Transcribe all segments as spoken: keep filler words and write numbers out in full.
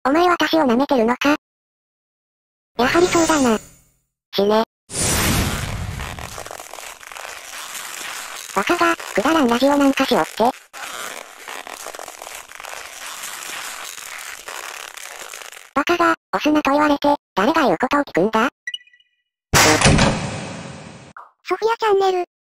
お前私を舐めてるのか？やはりそうだな。死ね。バカが、くだらんラジオなんかしよって。バカが、押すなと言われて、誰が言うことを聞くんだ？ ソフィアチャンネル。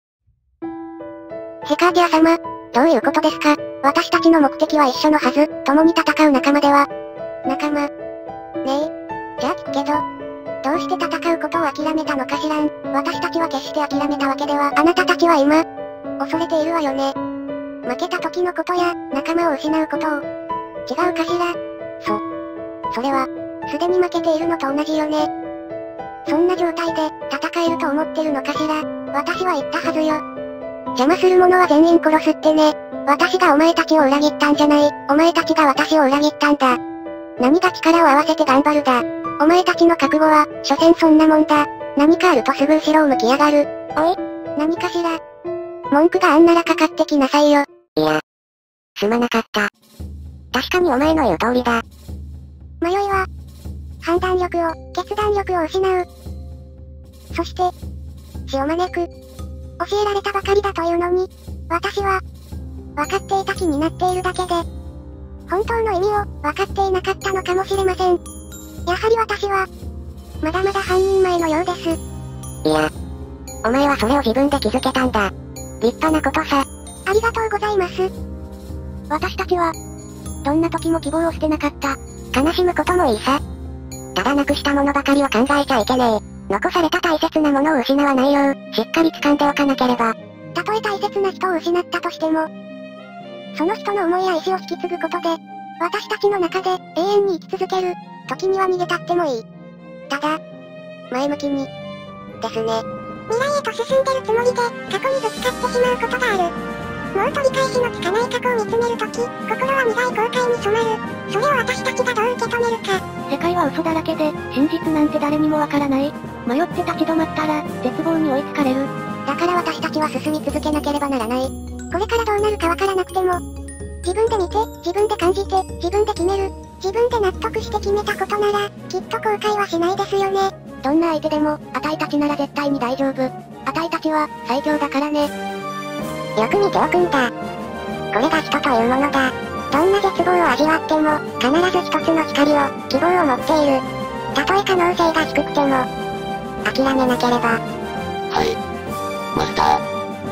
セカーティア様、どういうことですか？私たちの目的は一緒のはず、共に戦う仲間では。仲間。ねえ、じゃあ聞くけど、どうして戦うことを諦めたのかしらん。私たちは決して諦めたわけでは、あなたたちは今、恐れているわよね。負けた時のことや、仲間を失うことを。違うかしら？そ、それは、すでに負けているのと同じよね。そんな状態で、戦えると思ってるのかしら？私は言ったはずよ。邪魔する者は全員殺すってね。私がお前たちを裏切ったんじゃない。お前たちが私を裏切ったんだ。何が力を合わせて頑張るだ。お前たちの覚悟は、所詮そんなもんだ。何かあるとすぐ後ろを向きやがる。おい、何かしら？文句があんならかかってきなさいよ。 いや、すまなかった。確かにお前の言う通りだ。 迷いは、判断力を、決断力を失う。そして、死を招く。教えられたばかりだというのに、私は、分かっていた気になっているだけで、本当の意味を分かっていなかったのかもしれません。やはり私は、まだまだ半人前のようです。 いや、お前はそれを自分で気づけたんだ。立派なことさ。 ありがとうございます。 私たちは、どんな時も希望を捨てなかった。悲しむこともいいさ。ただなくしたものばかりを考えちゃいけねえ。残された大切なものを失わないよう、しっかり掴んでおかなければ。 たとえ大切な人を失ったとしても、その人の思いや意志を引き継ぐことで、私たちの中で永遠に生き続ける。時には逃げたってもいい。ただ、前向きに。ですね。未来へと進んでるつもりで、過去にぶつかってしまうことがある。もう取り返しのつかない過去を見つめるとき、心は苦い後悔に染まる。それを私たちがどう受け止めるか。 世界は嘘だらけで、真実なんて誰にもわからない。迷って立ち止まったら、絶望に追いつかれる。 だから私たちは進み続けなければならない。これからどうなるかわからなくても、自分で見て、自分で感じて、自分で決める。自分で納得して決めたことなら、きっと後悔はしないですよね。 どんな相手でも、あたいたちなら絶対に大丈夫。あたいたちは、最強だからね。 よく見ておくんだ。これが人というものだ。どんな絶望を味わっても、必ず一つの光を、希望を持っている。たとえ可能性が低くても、諦めなければ。 はい。マスター。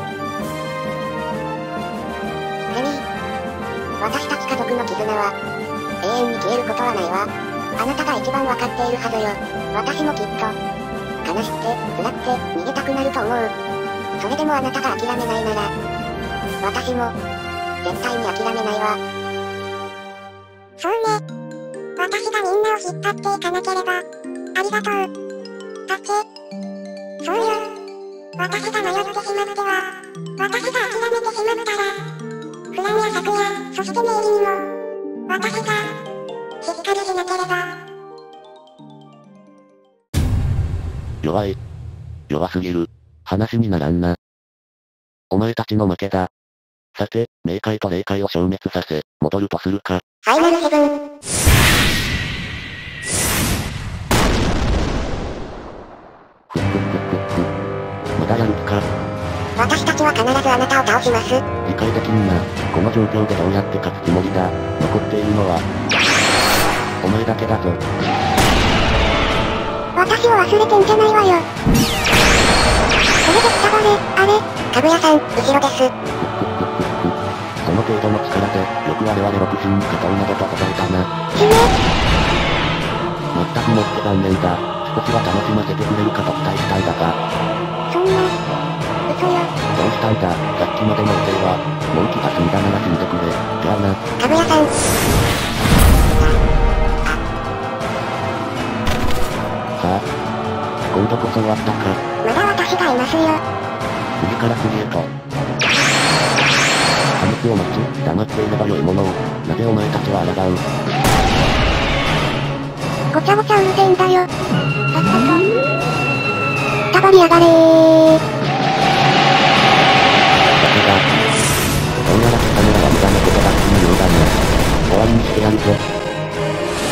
レミー。私たち家族の絆は、永遠に消えることはないわ。あなたが一番わかっているはずよ。私もきっと、悲しくて、辛くて、逃げたくなると思う。それでもあなたが諦めないなら、私も、絶対に諦めないわ。そうね。私がみんなを引っ張っていかなければ、ありがとう。だって、そうよ。私が迷ってしまっては、私が諦めてしまったら、不安や策や、そして名義にも、私が、しっかりしなければ。 弱い。弱すぎる。話にならんな。お前たちの負けだ。さて、冥界と霊界を消滅させ、戻るとするか。 ファイナルセブン。 ふっふっふっふっふ。まだやる気か。 私たちは必ずあなたを倒します。 理解的にな。この状況でどうやって勝つつもりだ。残っているのは、お前だけだぞ。 私を忘れてんじゃないわよ。これでくたばれ、あれ、かぐやさん、後ろです。 ふっふっふっふっふ。その程度の力で、よく我々六神に勝とうなどと答えたな。 死ね。 全くもって残念だ。少しは楽しませてくれるかと期待したんだが。 そんな、嘘よ。 どうしたんだ、さっきまでの予定は。もう気が済んだなら死んでくれ。じゃあな。 かぐやさん。 さあ、今度こそ終わったか。 まだ私がいますよ。 次から次へと。破滅を待ち、黙っていれば良いものを。なぜお前たちは抗う。 ごちゃごちゃうるせえんだよ。さっさと。たばりやがれー。 だけだ。どうやら貴様らは無駄なことばっかり言うだな。終わりにしてやるぞ。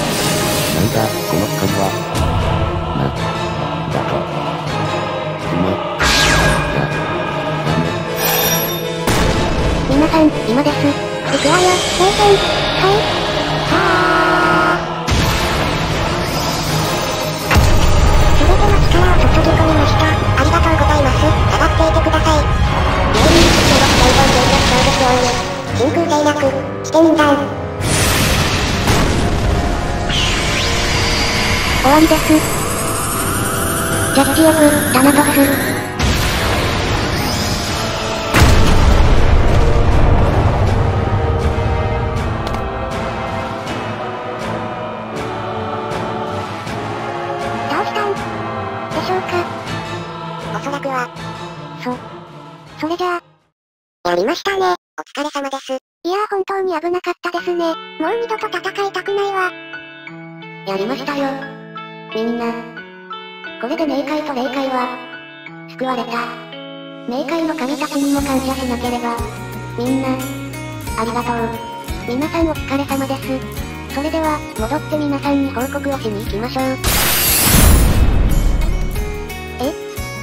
よ、冷戦。はい。はぁ。すべての力を注ぎ込みました。ありがとうございます。下がっていてください。メイリン基地ろくせんよんせん衝撃を生み、真空制約、して人弾。終わりです。ジャッジ F、タナトス。倒したんでしょうか。おそらくは。そ、それじゃあ。やりましたね。お疲れ様です。いやー本当に危なかったですね。もう二度と戦いたくないわ。やりましたよ。みんな。これで冥界と霊界は、救われた。冥界の神たちにも感謝しなければ。みんな、ありがとう。皆さんお疲れ様です。それでは、戻って皆さんに報告をしに行きましょう。え？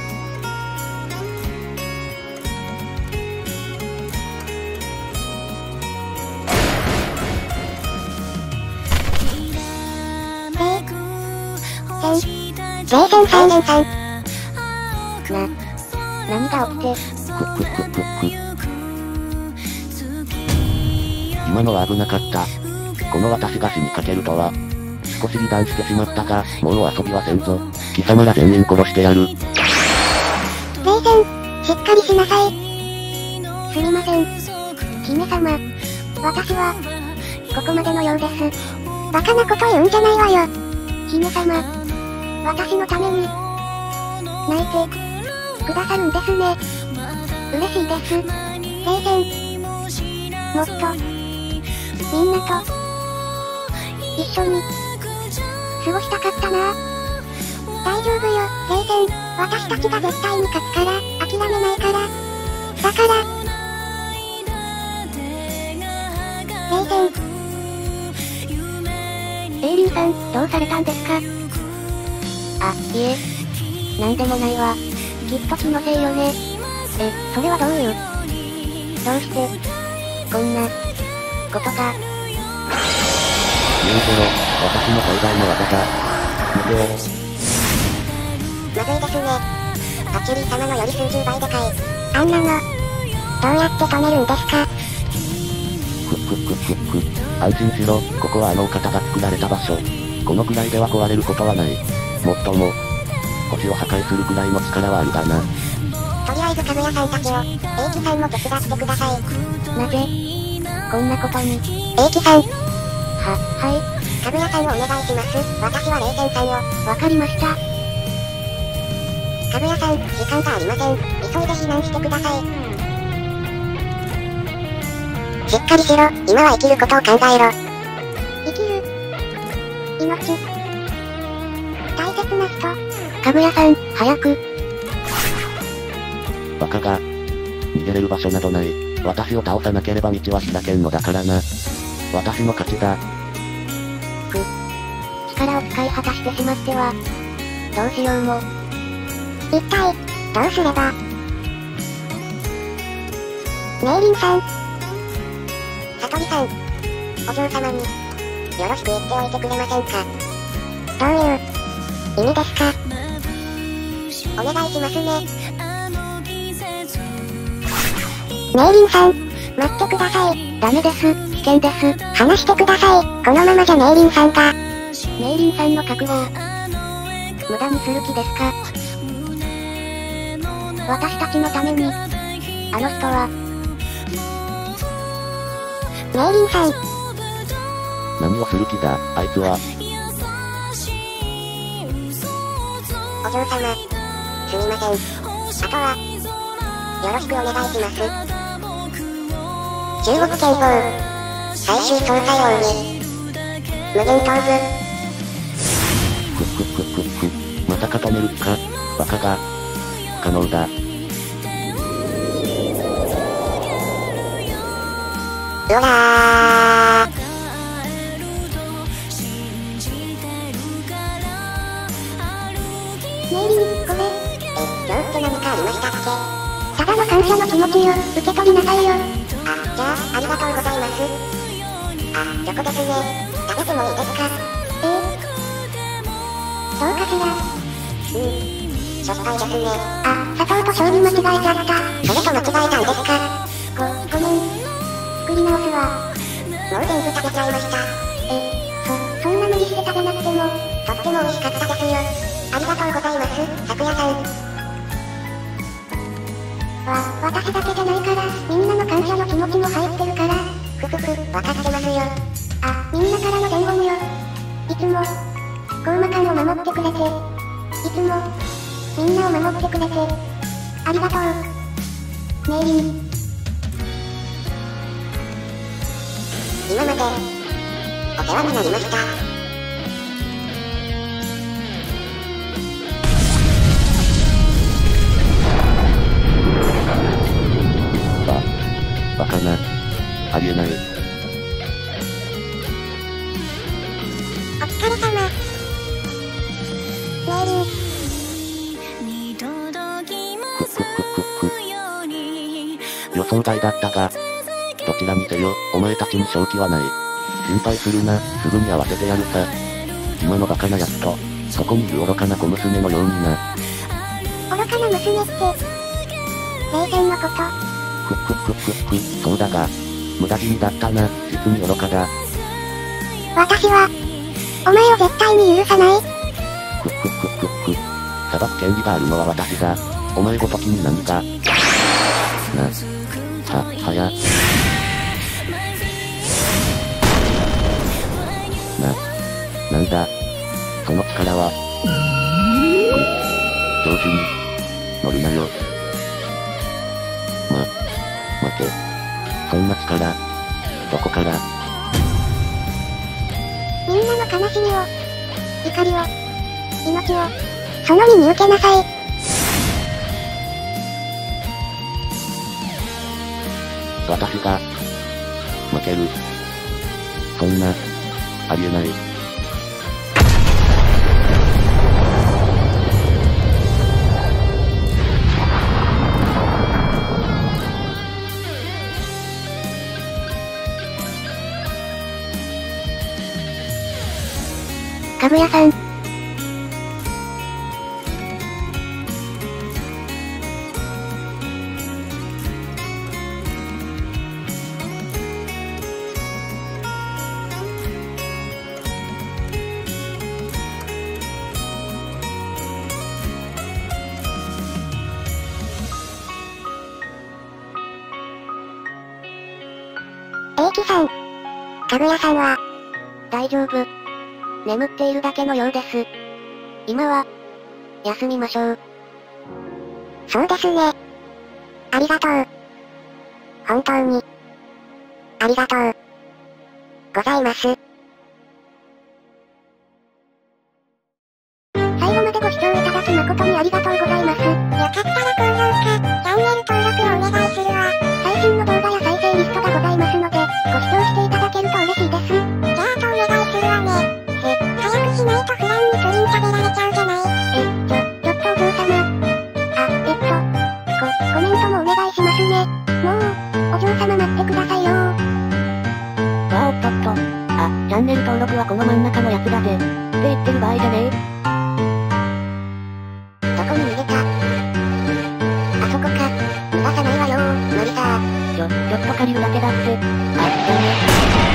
冷戦さんねんさん。な、何が起きて。 くっくっくっくっく。今のは危なかった。この私が死にかけるとは。少し油断してしまったが、もうお遊びはせんぞ。貴様ら全員殺してやる。 冷戦、しっかりしなさい。すみません。姫様。私は、ここまでのようです。バカなこと言うんじゃないわよ。姫様。私のために、泣いて、くださるんですね。嬉しいです。冷戦。もっと、みんなと、一緒に、過ごしたかったな。大丈夫よ、冷戦。私たちが絶対に勝つから、諦めないから。だから、冷戦。 エイリンさん、どうされたんですか？あ、いえ。なんでもないわ。きっと気のせいよね。え、それはどういう？どうして、こんな、ことが。 言うぞろ、私の最大の技だ。見てよ。 まずいですね。パチュリー様のより数十倍でかい。あんなの、どうやって止めるんですか？ くっくっくっくっく。安心しろ、ここはあのお方が作られた場所。このくらいでは壊れることはない。もっとも、星を破壊するくらいの力はあるがな。 とりあえずかぐやさんたちを、英樹さんも手伝ってください。 なぜ、こんなことに。 英樹さん。 は、はい。 かぐやさんをお願いします。私は冷戦さんを。 わかりました。 かぐやさん、時間がありません。急いで避難してください。しっかりしろ、今は生きることを考えろ。生きる。命。大切な人。 かぐやさん、早く。 バカが。逃げれる場所などない。私を倒さなければ道は開けんのだからな。私の勝ちだ。 く。力を使い果たしてしまっては。どうしようも。 一体、どうすれば。メイリンさん。サトリさん。お嬢様に、よろしく言っておいてくれませんか。どういう、意味ですか。お願いしますね。メイリンさん、待ってください。 ダメです。危険です。 話してください。このままじゃメイリンさんが。 メイリンさんの覚悟を、無駄にする気ですか。私たちのために、あの人は、 メイリンさん。 何をする気だ、あいつは。 お嬢様、すみません。あとは、よろしくお願いします。中国憲法、最終総裁王に、無限闘具。 くっくっくっくっく。まさか止める気か、バカが。不可能だ。 うわー。メイリン、これ。え、今日って何かありましたっけ。ただの感謝の気持ちよ、受け取りなさいよ。 じゃあ、ありがとうございます。あ、チョコですね。食べてもいいですか？えー、どうかしら。うん。しょっぱいですね。あ、砂糖と醤油間違えちゃった。それと間違えたんですか？ご、ごめん。作り直すわ。もう全部食べちゃいました。え、そ、そんな無理して食べなくても、とっても美味しかったですよ。ありがとうございます、咲夜さん。わ、私だけじゃないから、みんなの感謝の気持ちも入ってるから、ふふふ、わかってますよ。あ、みんなからの伝言よ。いつも、コウマ館を守ってくれて、いつも、みんなを守ってくれて、ありがとう。メイリン。今まで、お世話になりました。 バカな。ありえない。 お疲れ様。メイリン。 ふっふっふっふっふ。予想外だったが、どちらにせよ、お前たちに正気はない。心配するな、すぐに会わせてやるさ。今のバカな奴と、そこにいる愚かな小娘のようにな。 愚かな娘って、冷戦のこと。 ふっふっふっふっふ、そうだが、無駄死にだったな、実に愚かだ。 私は、お前を絶対に許さない。 ふっふっふっふっふ。裁く権利があるのは私だ。お前ごときに何が。な。は、はや。な。なんだ。その力は。く。調子に。乗るなよ。ま。待て。そんな力。どこから。 みんなの悲しみを、怒りを、命を、その身に受けなさい。 私が、負ける。そんな、ありえない。 かぐやさん。エイキさん。かぐやさんは、大丈夫。眠っているだけのようです。今は、休みましょう。そうですね。ありがとう。本当に、ありがとう。ございます。最後までご視聴いただき誠にありがとうございます。よかったら高評価、チャンネル登録をお願いするわ。最新の動画や再生リストがございますので、ご視聴していただけると嬉しいです。じゃあとお願いするわね。早くしないとフランにプリン食べられちゃうじゃない。え、ちょ、ちょっとお嬢様。あ、えっと、コ、コメントもお願いしますね。もう、お嬢様待ってくださいよー。 わあおっとっと。あ、チャンネル登録はこの真ん中のやつだぜ。って言ってる場合じゃねえ。 どこに逃げた？あそこか。逃がさないわよー、無理だー。 ちょ、ちょっと借りるだけだって。あ、ダメ。